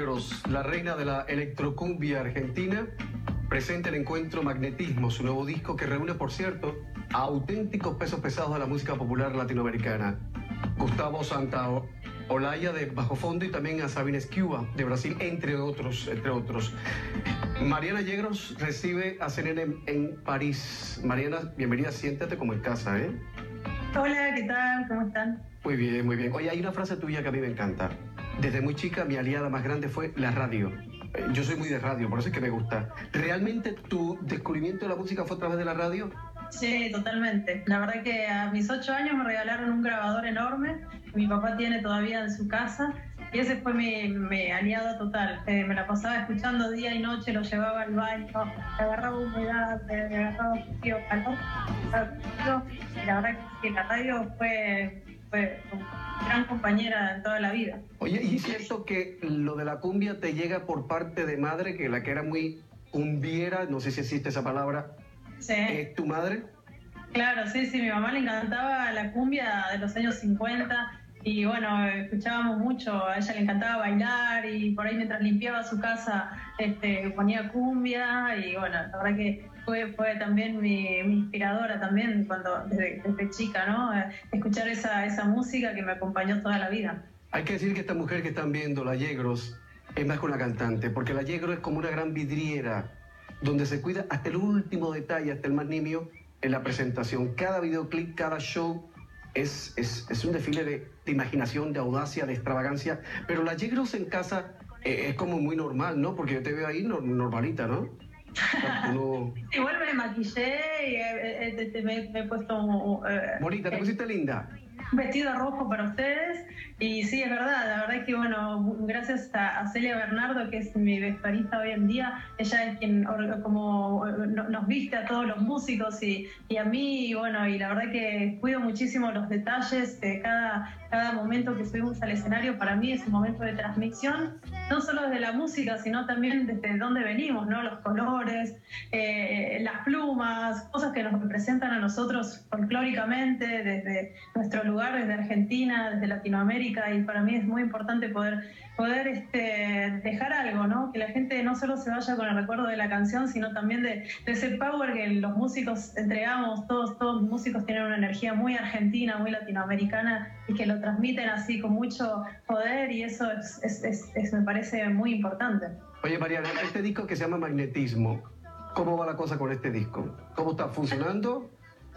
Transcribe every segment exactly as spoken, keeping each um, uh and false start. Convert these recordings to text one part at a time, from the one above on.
Yegros, la reina de la electrocumbia argentina, presenta el encuentro Magnetismo, su nuevo disco que reúne, por cierto, a auténticos pesos pesados de la música popular latinoamericana. Gustavo Santaolalla de Bajo Fondo y también a Sabina Esquiva de Brasil, entre otros, entre otros. Mariana Yegros recibe a C N N en, en París. Mariana, bienvenida, siéntate como en casa, ¿eh? Hola, ¿qué tal? ¿Cómo están? Muy bien, muy bien. Oye, hay una frase tuya que a mí me encanta. Desde muy chica, mi aliada más grande fue la radio. Yo soy muy de radio, por eso es que me gusta. ¿Realmente tu descubrimiento de la música fue a través de la radio? Sí, totalmente. La verdad que a mis ocho años me regalaron un grabador enorme que mi papá tiene todavía en su casa y ese fue mi, mi aliado total. Eh, me la pasaba escuchando día y noche, lo llevaba al baño, me agarraba humedad, me agarraba frío, calor. Y la verdad que la radio fue, fue una gran compañera en toda la vida. Oye, ¿y es cierto que lo de la cumbia te llega por parte de madre, que la que era muy cumbiera, no sé si existe esa palabra? Sí. ¿Es tu madre? Claro, sí, sí, mi mamá le encantaba la cumbia de los años cincuenta y bueno, escuchábamos mucho, a ella le encantaba bailar y por ahí mientras limpiaba su casa este, ponía cumbia y bueno, la verdad que fue, fue también mi, mi inspiradora también cuando desde, desde chica, ¿no? Escuchar esa, esa música que me acompañó toda la vida. Hay que decir que esta mujer que están viendo, la Yegros, es más que una cantante, porque la Yegros es como una gran vidriera donde se cuida hasta el último detalle, hasta el más nimio en la presentación. Cada videoclip, cada show es, es, es un desfile de, de imaginación, de audacia, de extravagancia. Pero la Yegros en casa eh, es como muy normal, ¿no? Porque yo te veo ahí no, normalita, ¿no? O sea, no... Igual me maquillé y eh, eh, me, me he puesto... Eh, Bonita, ¿te pusiste linda? Un vestido rojo para ustedes y sí, es verdad, la verdad es que bueno, gracias a, a Celia Bernardo, que es mi vestuarista hoy en día, ella es quien como nos viste a todos los músicos y, y a mí, y bueno, y la verdad que cuido muchísimo los detalles de cada, cada momento que subimos al escenario. Para mí es un momento de transmisión, no solo desde la música, sino también desde dónde venimos, ¿no? Los colores, eh, las plumas, cosas que nos representan a nosotros folclóricamente, desde nuestro lugar, desde Argentina, desde Latinoamérica, y para mí es muy importante poder, poder este, dejar algo, ¿no? Que la gente no solo se vaya con el recuerdo de la canción, sino también de, de ese power que los músicos entregamos. Todos, todos los músicos tienen una energía muy argentina, muy latinoamericana, y que lo transmiten así con mucho poder, y eso es, es, es, es, me parece muy importante. Oye, Mariana, este disco que se llama Magnetismo, ¿cómo va la cosa con este disco? ¿Cómo está funcionando?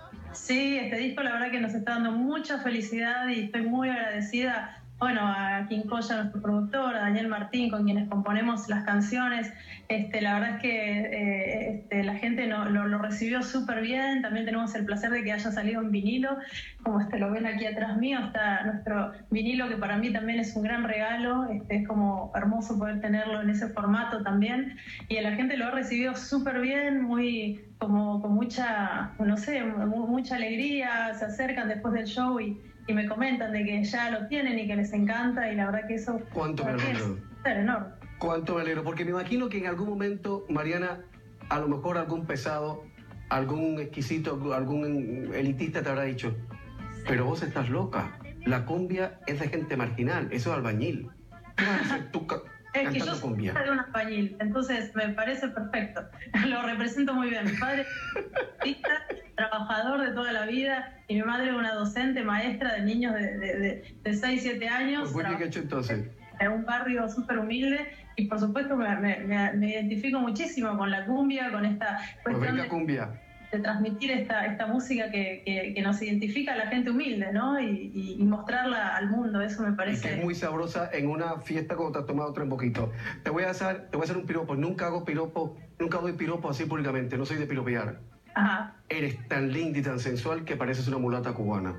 Sí, este disco la verdad que nos está dando mucha felicidad y estoy muy agradecida, bueno, a Kim Koya, nuestro productor, a Daniel Martín, con quienes componemos las canciones. Este, la verdad es que eh, este, la gente no, lo, lo recibió súper bien. También tenemos el placer de que haya salido en vinilo, como este, lo ven aquí atrás mío, está nuestro vinilo, que para mí también es un gran regalo. Este, es como hermoso poder tenerlo en ese formato también, y la gente lo ha recibido súper bien, muy como con mucha, no sé, mucha alegría. Se acercan después del show y y me comentan de que ya lo tienen y que les encanta, y la verdad que eso ¿Cuánto me alegro? Es enorme. ¿Cuánto me alegro? Porque me imagino que en algún momento, Mariana, a lo mejor algún pesado, algún exquisito, algún elitista te habrá dicho, pero vos estás loca, la cumbia es de gente marginal, eso es albañil. ¿Qué vas a hacer tú ca es que yo cantando cumbia? soy de un albañil, entonces me parece perfecto. Lo represento muy bien. Mi padre es trabajador de toda la vida y mi madre una docente, maestra de niños de, de, de, de seis, siete años. Pues muy bien hecho entonces. En un barrio súper humilde, y por supuesto me, me, me, me identifico muchísimo con la cumbia, con esta pues cuestión venga, de, cumbia. de transmitir esta, esta música que, que, que nos identifica a la gente humilde, ¿no? Y, y, y mostrarla al mundo, eso me parece. Y que es muy sabrosa en una fiesta cuando te has tomado otro un poquito. Te voy a hacer, te voy a hacer un piropo, nunca hago piropo, nunca doy piropo así públicamente, no soy de piropear. Ajá. Eres tan linda y tan sensual que pareces una mulata cubana.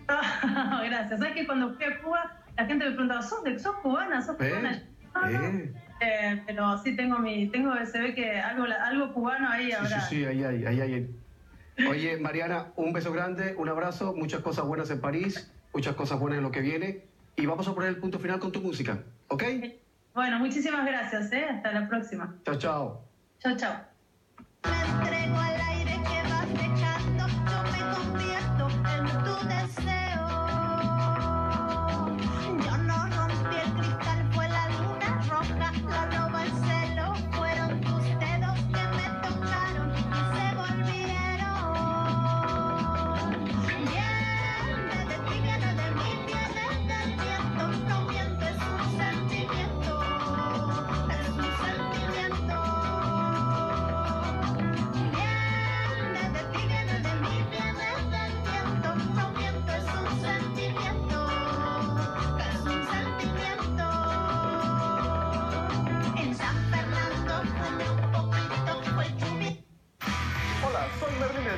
Gracias. ¿Sabes que cuando fui a Cuba, la gente me preguntaba, ¿sos, de, ¿sos cubana? ¿Sos ¿Eh? cubana? No, no. ¿Eh? Eh, pero sí tengo mi, tengo, se ve que algo, algo cubano ahí sí, habrá. Sí, sí, ahí hay, ahí hay. Oye, Mariana, un beso grande, un abrazo, muchas cosas buenas en París, muchas cosas buenas en lo que viene, y vamos a poner el punto final con tu música, ¿ok? Bueno, muchísimas gracias, ¿eh? Hasta la próxima. Chao, chao. Chao, chao. Me entrego al aire que vas dejando, yo me convierto en tu deseo. Yo no rompí el cristal, fue la luna roja.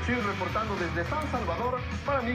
Sil reportando desde San Salvador para mí.